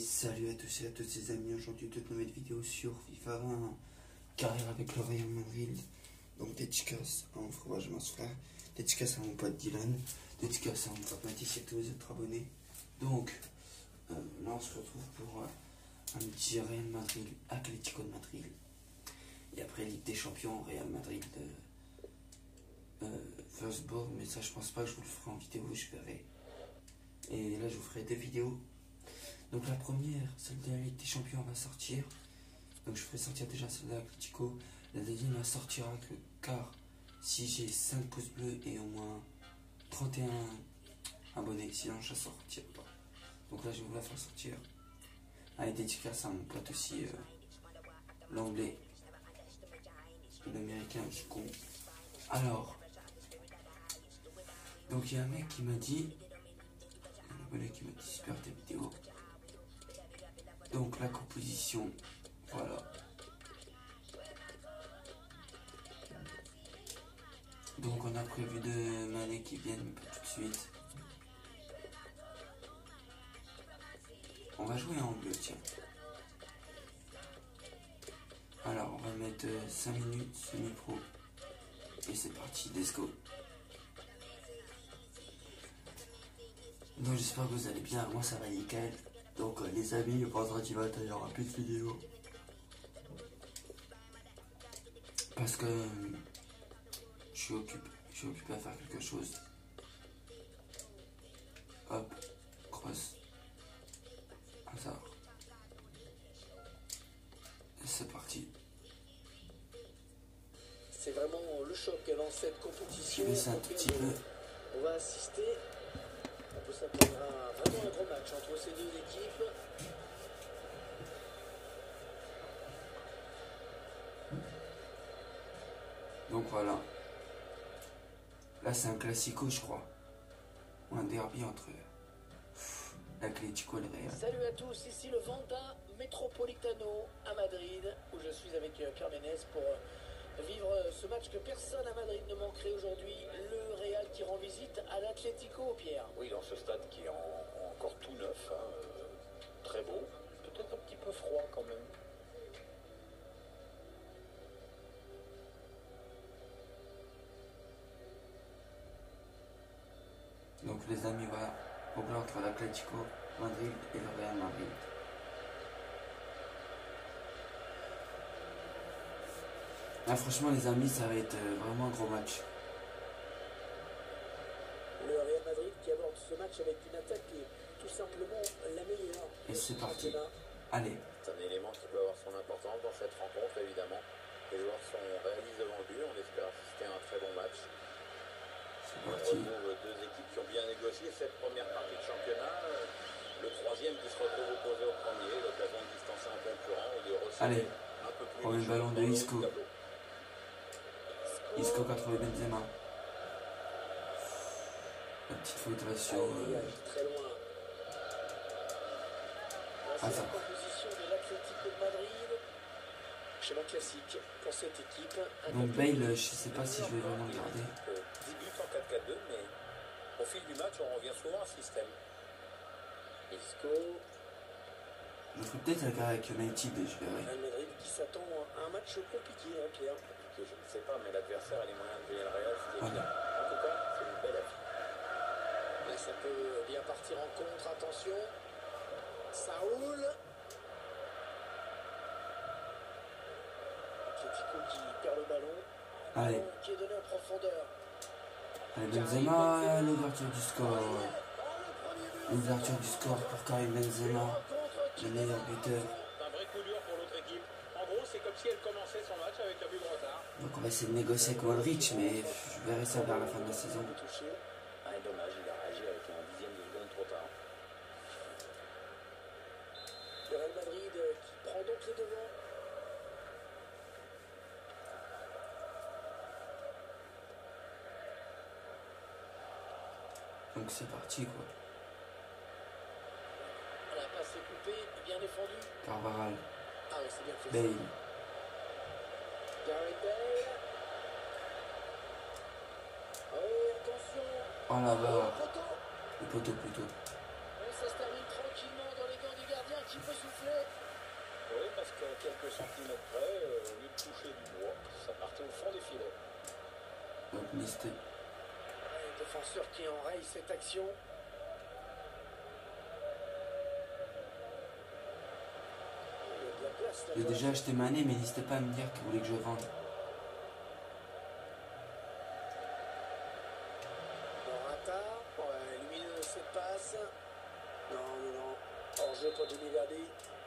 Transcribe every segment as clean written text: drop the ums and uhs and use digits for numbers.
salut à tous et à toutes les amis, aujourd'hui toute nouvelle vidéo sur FIFA 20, carrière avec le Real Madrid. Donc dédicace à mon frère Benjamin, frère, dédicace à mon pote Dylan, dédicace à mon pote Mathis et à tous les autres abonnés. Donc là on se retrouve pour un petit Real Madrid, Atlético de Madrid. Et après Ligue des Champions, Real Madrid First Ball, mais ça je pense pas que je vous le ferai en vidéo, je verrai. Et là je vous ferai deux vidéos. Donc la première, celle de la Ligue des Champions va sortir. Donc je ferai sortir déjà celle de l'Atlético. La deuxième va sortira que car si j'ai 5 pouces bleus et au moins 31 abonnés, sinon je ne sortirai pas. Donc là je vais vous la faire sortir. Allez, dédicace à mon pote aussi, l'anglais. L'américain, je suis con. Alors, donc il y a un mec qui m'a dit, super tes vidéos. Donc la composition, voilà. Donc on a prévu de Mané qui viennent, mais pas tout de suite. On va jouer en bleu, tiens. Alors on va mettre 5 minutes semi-pro. Et c'est parti, let's go. Donc j'espère que vous allez bien, moi ça va nickel. Donc les amis, vendredi matin il y aura plus de vidéos. Parce que je suis occupé à faire quelque chose. Hop, cross. Hasard. Et c'est parti. C'est vraiment le choc dans cette compétition. Je vais ça un tout petit peu. On va assister. On peut s'attendre à vraiment un gros match entre ces deux équipes. Donc voilà. Là c'est un classico je crois. Ou un derby entre l'Atlético et le Real. Salut à tous, ici le Wanda Metropolitano à Madrid, où je suis avec Pierre Ménès pour vivre ce match que personne à Madrid ne manquerait aujourd'hui. Le Real qui rend visite à l'Atlético, Pierre. Oui, dans ce stade qui est encore tout neuf, hein, très beau, peut-être un petit peu froid quand même. Donc les amis, voilà, au blanc entre l'Atlético Madrid et le Real Madrid. Là franchement les amis, ça va être vraiment un gros match. Le Real Madrid qui aborde ce match avec une attaque qui est tout simplement la meilleure. Et c'est parti. Allez. C'est un élément qui peut avoir son importance dans cette rencontre, évidemment. Les joueurs sont réalistes devant le but, on espère assister à un très bon match. C'est On parti. retrouve deux équipes qui ont bien négocié cette première partie de championnat. Le troisième qui se retrouve opposé au premier, l'occasion de distancer un concurrent ou de Allez. recevoir un peu plus. Premier ballon de Isco. Isco 80 Benzema. La petite faute là sur... Très loin. Ah, C'est ça. la composition de l'Atlético de Madrid. Schéma classique pour cette équipe. Donc Bale, je sais pas si je vais vraiment le garder. Débute en 4-4-2, mais au fil du match, on revient souvent à ce système. Isco. Je ferai peut-être la carrière avec United et je verrai. Real Madrid qui s'attend à un match compliqué, hein, Pierre. Je ne sais pas, mais l'adversaire a les moyens de gagner le Real, c'est évident. En tout cas, c'est une belle affiche. Mais ça peut bien partir en contre, attention. Ça roule. Atlético qui perd le ballon. Allez. Ballon qui est donné en profondeur. Allez Benzema, l'ouverture du score. L'ouverture du score pour Karim Benzema, le meilleur buteur. C'est un vrai coup dur pour l'autre équipe. En gros, c'est comme si elle commençait son match avec un but de retard. Donc on va essayer de négocier avec Modric, mais je verrai ça vers la fin de la saison. Touché. Ah, dommage, il a réagi avec un dixième de seconde trop tard. Le Real Madrid qui prend donc les devants. Donc c'est parti quoi. La passe est coupée, bien défendu. Carvajal, Ah oui, c'est bien fait. Bale. Gareth Bale. Oh, attention. Oh là-bas, Poteau. le poteau plutôt. Ça se termine tranquillement dans les gants du gardien qui peu souffler. Oui, parce qu'à quelques centimètres près, au lieu de toucher du bois, ça partait au fond des filets. Hop, listé. Ouais, défenseur qui enraye cette action. Il y a de la place là. J'ai déjà acheté Mané, mais n'hésitez pas à me dire que vous voulez que je vende. Morata, ouais, lumineux cette passe. Non, non, non. Hors jeu pour Jimmy Verdi.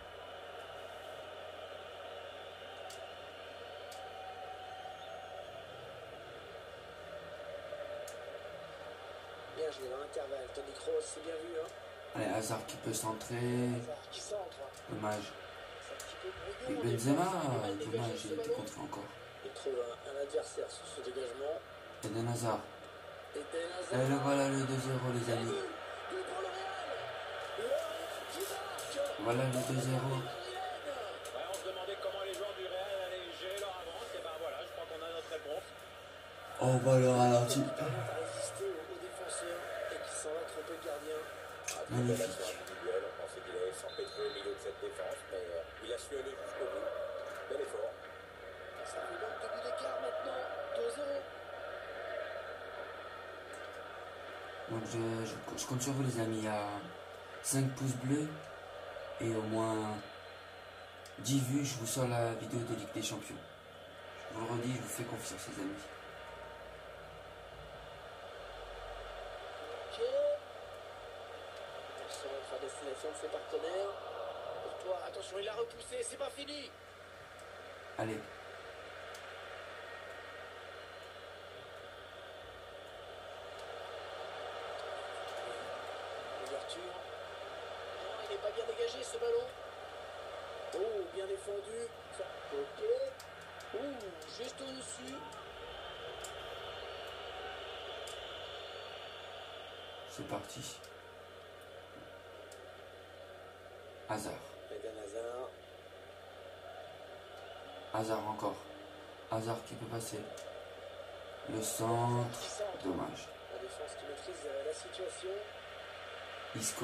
Bien joué dans l'intervalle. Toni Kroos, c'est bien vu, hein. Allez, Hazard qui peut centrer. Hazard qui centre. Dommage. C'est un petit peu Et brouillon. Benzema, Mal dégagé dommage, ce il a été ballon. contré encore. Il trouve un adversaire sur ce dégagement. Eden Hazard. Eden Et Hazard. là, voilà le 2-0, les amis. But pour le Real. Le Real qui marque. Voilà le 2-0. Ouais, on se demandait comment les joueurs du Real allaient gérer leur avance. Et ben voilà, je crois qu'on a notre réponse. On va le ralenti. Qui parvient à résister aux défenseurs et qui s'en va tromper le gardien. Ah, très belle Magnifique. action individuelle. On pensait qu'il allait s'empêtrer au milieu de cette défense, mais il a su aller jusqu'au bout. Bel effort. Ça fait donc 2 buts d'écart maintenant. 2-0. Donc je compte sur vous, les amis. Il y a 5 pouces bleus et au moins 10 vues. Je vous sors la vidéo de Ligue des Champions. Je vous le redis, je vous fais confiance, les amis. Ok. On se à destination de ses partenaires. Courtois, attention, il l'a repoussé. C'est pas fini. Allez. Ouverture. Non, il n'est pas bien dégagé ce ballon. Oh, bien défendu. Ça, ok. Juste au-dessus. C'est parti. Hazard. Eden Hazard. Hazard encore. Hazard qui peut passer. Le centre. Qui centre. Dommage. La défense qui maîtrise la situation. Isco.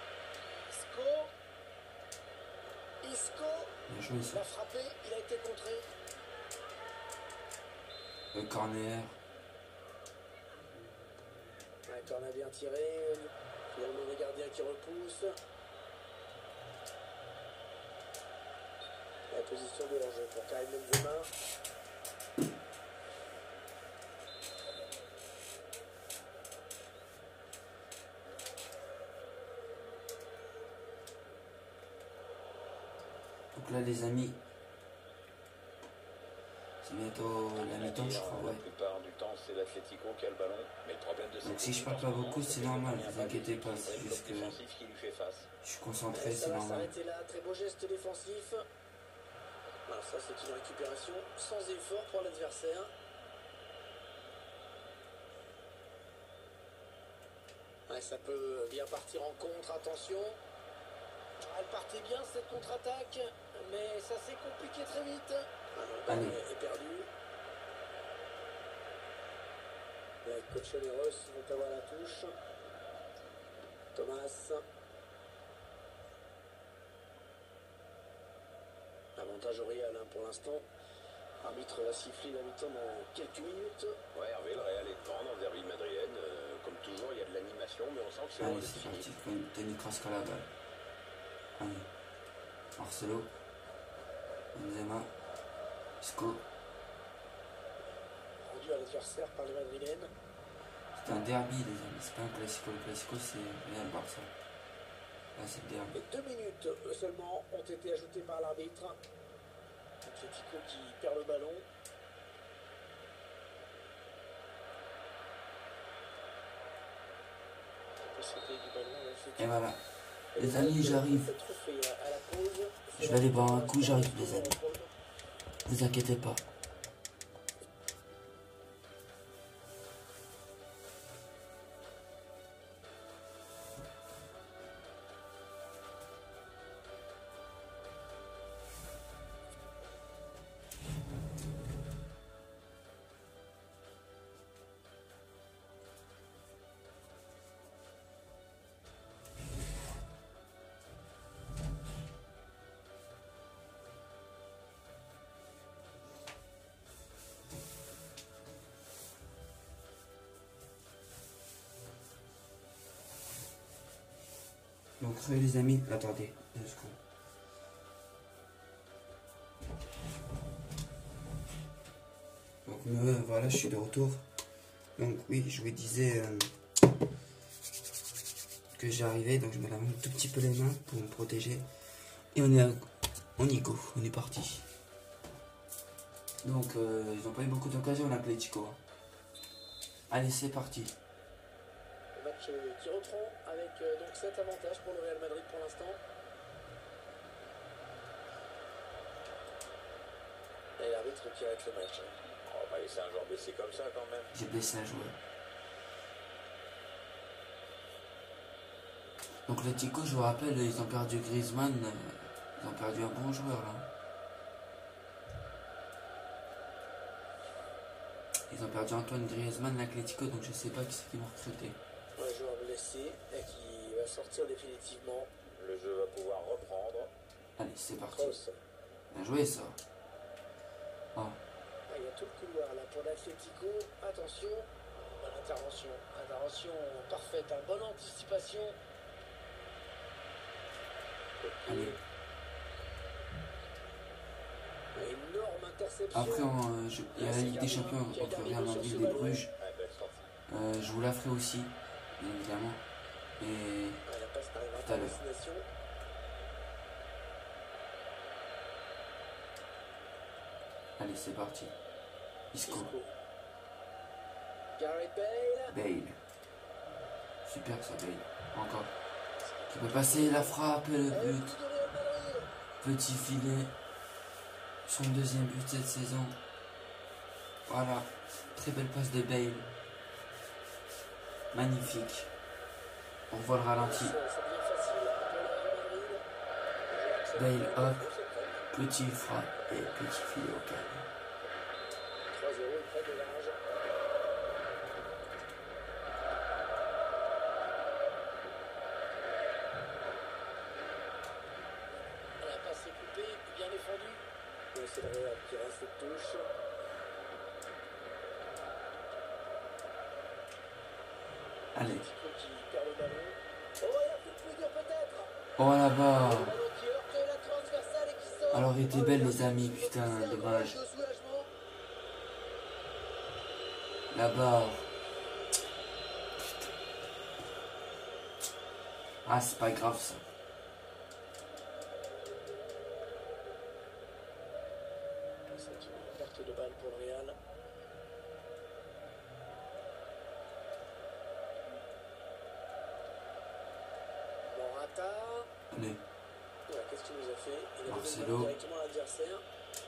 Isco. Bien joué Il ça. a frappé. Il a été contré. Le corner. Un corner bien tiré. Finalement, le gardien qui repousse. La position de hors-jeu pour Karim Benzema. Donc là, les amis, c'est bientôt la mi-temps, je crois, La ouais. plupart du temps, c'est l'Atlético qui a le ballon. Mais le problème de Donc cette si je équipe parle en pas ce moment, beaucoup, c'est normal, qu'il y a vous pas inquiétez pas, d'équipe c'est juste que défensif qui lui fait face. je suis concentré, Ça c'est va normal. s'arrêter là. Très beau geste défensif. Alors ça, c'est une récupération sans effort pour l'adversaire. Ouais, ça peut bien partir en contre, attention. Elle partait bien cette contre-attaque, mais ça s'est compliqué très vite. Le ballon est perdu. Là, Cochon et Ross vont avoir la touche. Thomas. Avantage au Real pour l'instant. L'arbitre va siffler la mi-temps dans quelques minutes. Ouais, Hervé, le Real est devant dans le derby madrienne. Comme toujours, il y a de l'animation, mais on sent que c'est loin Allez, de c'est fini. parti, Toni Kroos à la balle. Allez. Marcelo. Benzema. Isco. Rendu à l'adversaire par les Madrilènes. C'est un derby, les amis, c'est pas un classico. Le classico, c'est Real Barça. Là, c'est le derby. Et 2 minutes seulement ont été ajoutées par l'arbitre. Atletico qui perd le ballon. Et voilà. Les amis, j'arrive. Je vais aller boire un coup, j'arrive, les amis. Vous inquiétez pas. Donc les amis, attendez 2 secondes. Donc voilà, je suis de retour. Donc oui, je vous disais que j'arrivais, donc je me lave un tout petit peu les mains pour me protéger. Et on y go, on est parti. Donc ils n'ont pas eu beaucoup d'occasions l'Atlético. Allez, c'est parti. Le match qui reprend avec donc 7 avantages pour le Real Madrid pour l'instant. Et l'arbitre qui arrête le match. On va pas laisser un joueur blessé comme ça quand même. J'ai blessé un joueur. Donc l'Atlético, je vous rappelle, ils ont perdu Griezmann. Ils ont perdu un bon joueur là. Ils ont perdu Antoine Griezmann, l'Atlético, donc je sais pas qui c'est qui vont recruter. Un joueur blessé et qui va sortir définitivement. Le jeu va pouvoir reprendre. Allez, c'est parti. Kroos. Bien joué ça. Oh. Ah, il y a tout le couloir là pour l'Atlético. Attention, bonne intervention. Intervention parfaite, bonne anticipation. Allez. Énorme interception. Après, il y a la Ligue des Champions contre Real Madrid et Bruges. Ouais, belle sortie. Je vous la ferai aussi, bien évidemment. Et La passe n'arrivera tout pas à à l'heure. destination. Allez, c'est parti. Isco. Gareth Bale. Bale. Super ça, Bale. Encore. Qui peut passer la frappe et le but. Petit filet. Son deuxième but cette saison. Voilà. Très belle passe de Bale. Magnifique. On voit le ralenti. Bale, hop. Petit frappe et petit filet au calme. 3-0 près de large. La passe est coupée, bien défendue. C'est le Real qui reste cette touche. Allez. Tico qui perd le ballon. Oh, il a fait plus dur peut-être. Oh là-bas. Le ballon qui heurte la transversale et qui sort. Alors, il était belle, les amis. Putain, dommage. De soulagement. Là-bas. Ah, c'est pas grave ça. C'est une perte de balle pour le Real. Morata. Allez. Voilà, qu'est-ce qu'il nous a fait? Il a Marcelo. donné directement à l'adversaire.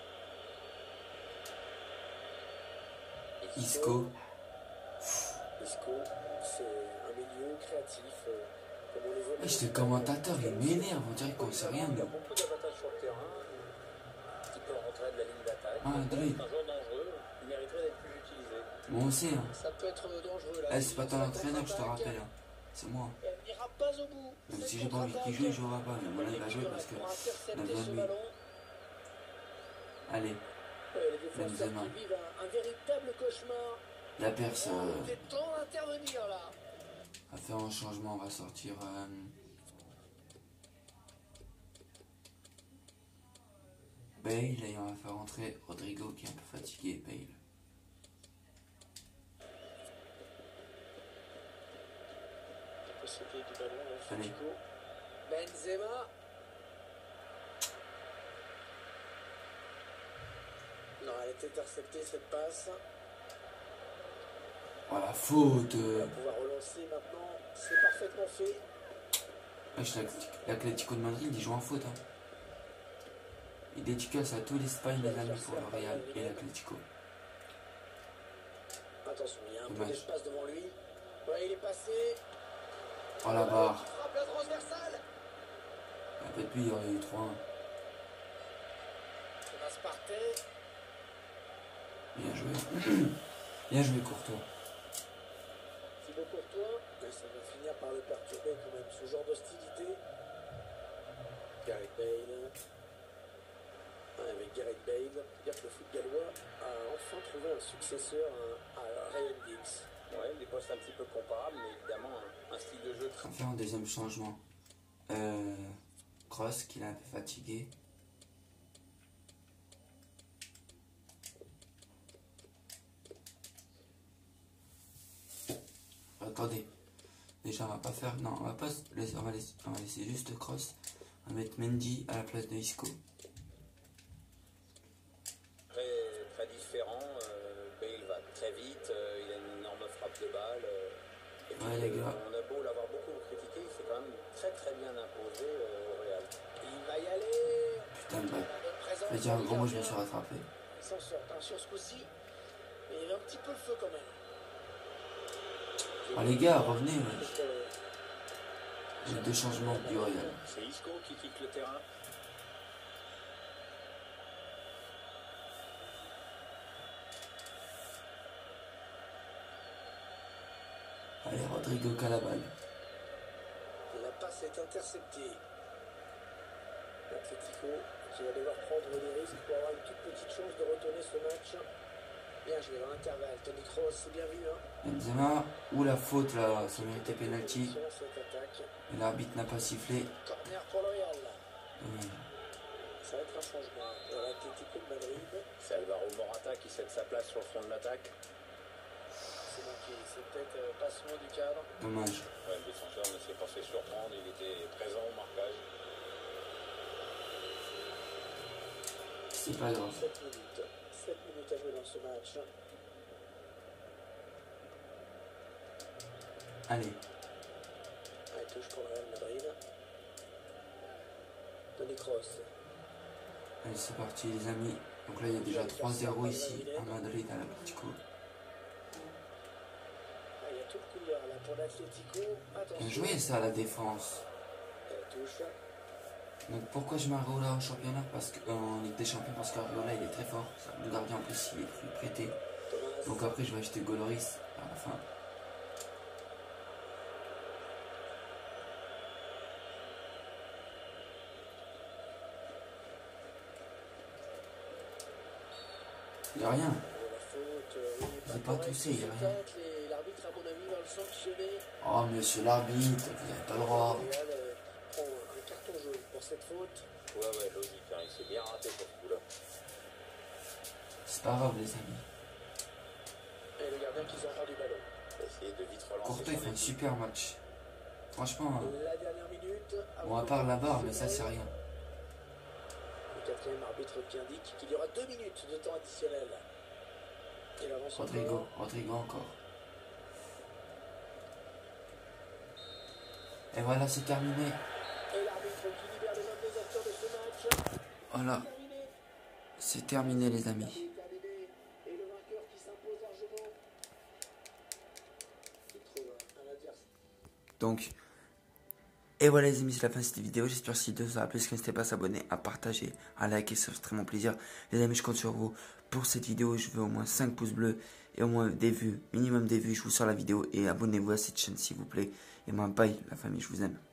Isco. Isco, c'est un milieu créatif. Comme on les voit. Wesh, le commentateur, il m'énerve. On dirait qu'on sait rien, Il a nous. beaucoup d'avantages sur le terrain. Un petit peu en retrait de la ligne d'attaque. Ah, C'est Drake. un joueur dangereux. Il mériterait d'être plus utilisé. Bon, on sait, hein. Ça peut être dangereux là. Eh, c'est pas ton entraîneur, je te rappelle. Hein. C'est moi. Elle n'ira pas au bout. Donc, si j'ai pas envie qu'il joue, il jouera pas. Mais voilà, il va jouer parce que on a besoin de lui. Allez, Les défenseurs Benzema. qui vivent un véritable cauchemar. la perce Il est temps d'intervenir là. va faire un changement. On va sortir. Bale et on va faire entrer Rodrigo qui est un peu fatigué. Bale. C'était du ballon, là, Allez. Fatico. Benzema. Non, elle est interceptée cette passe. Voilà, faute. On va pouvoir relancer maintenant. C'est parfaitement fait. Wesh, l'Atlético de Madrid, il joue en faute. Hein. Il dédicace à tous l'Espagne, les amis, pour le Real et l'Atlético. Attention, il y a un peu Dommage. d'espace devant lui. Ouais, il est passé. Oh la barre. Il frappe la transversale. Un peu de pluie, il y aurait eu 3-1. Ça passe par terre. Bien joué. Bien joué, Courtois. Thibaut Courtois. Mais ça va finir par le perturber quand même. Ce genre d'hostilité. Gareth Bale. Ouais, avec Gareth Bale, dire que le foot gallois a enfin trouvé un successeur à Ryan Giggs. Ouais, des postes un petit peu comparables, mais évidemment un style de jeu très. On va faire un deuxième changement. Kroos qui est un peu fatigué. Attendez. Déjà on va pas faire. Non, on va pas laisser, on va laisser juste Kroos. On va mettre Mendy à la place de Isco. Très différent. Bale va très vite. Il a une énorme frappe de balle. Et puis, Ouais, les gars. on a beau l'avoir beaucoup critiqué, il s'est quand même très bien imposé au Real. Il va y aller. Putain de balle. Je vais dire un gros mot, je me suis rattrapé. Il s'en sort sur ce coup-ci. Mais il y avait un petit peu le feu quand même. Oh les gars, revenez. J'ai 2 changements du Real. C'est Isco qui quitte le terrain. Allez, Rodrigo Calabal. La passe est interceptée. L'Atlético qui va devoir prendre des risques pour avoir une toute petite chance de retourner ce match. Bien joué dans l'intervalle. Toni Kroos, c'est bien vu. Benzema, ou la faute là, ça méritait penalty. Cette attaque. Mais l'arbitre n'a pas sifflé. Corner pour le Real. Dommage. Ça va être un changement pour l'Atlético de Madrid. C'est Alvaro Morata qui cède sa place sur le front de l'attaque. C'est manqué. C'est peut-être passement du cadre. Dommage. Ouais, le défenseur ne s'est pas fait surprendre. Il était présent au marquage. C'est pas grave. 7 minutes. 7 minutes à jouer dans ce match. Allez. Allez, touche pour le Real Madrid. Toni Kroos. Allez, c'est parti les amis. Donc là, il y a déjà 3-0 ici à Madrid à l'Atlético. Ah, il y a tout le couloir là pour l'Atlético. Attention. Bien joué ça, la défense. Elle touche. Donc pourquoi je mets Areola en championnat, parce que en Ligue des Champions, parce qu'Areola il est très fort. Le gardien en plus il est prêté. Donc après je vais acheter Goloris à la fin. Il n'y a rien. J'ai pas toussé, il n'y a rien. L'arbitre, à mon avis, va le sanctionner. Oh monsieur l'arbitre, vous n'avez pas le droit. Le Real prend un carton jaune pour cette faute. Ouais, logique. Hein. Il s'est bien raté sur ce coup-là. C'est pas grave les amis. Et le gardien qui s'empare du ballon. Il va essayer de vite relancer. Courtois il fait un super match. Franchement, La dernière minute. bon à part la barre, mais ça c'est rien. Le quatrième arbitre qui indique qu'il y aura 2 minutes de temps additionnel. Il avance Rodrigo encore. Et voilà, c'est terminé. Et l'arbitre qui libère les hommes des acteurs de ce match. Voilà, c'est terminé les amis. Et le vainqueur qui s'impose largement. Il trouve un adversaire. Donc, et voilà les amis, c'est la fin de cette vidéo. J'espère que si vous ça a plu, n'hésitez pas à s'abonner, à partager, à liker, ça fait très mon plaisir. Les amis, je compte sur vous pour cette vidéo. Je veux au moins 5 pouces bleus et au moins des vues, minimum des vues. Je vous sors la vidéo et abonnez-vous à cette chaîne s'il vous plaît. Et moi, bye la famille, je vous aime.